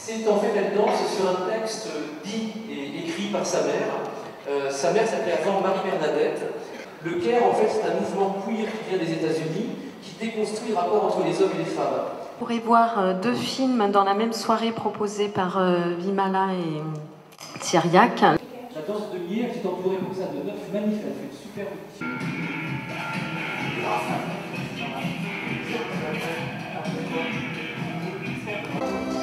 C'est en fait, elle danse sur un texte dit et écrit par sa mère. Sa mère s'appelait avant Marie-Bernadette. Le Care, en fait, c'est un mouvement queer qui vient des États-Unis, qui déconstruit le rapport entre les hommes et les femmes. Vous pourrez voir deux films dans la même soirée proposés par Vimala et Thiriac. La danse de Lier qui est entourée comme ça de 9 manifs, elle fait une super petite...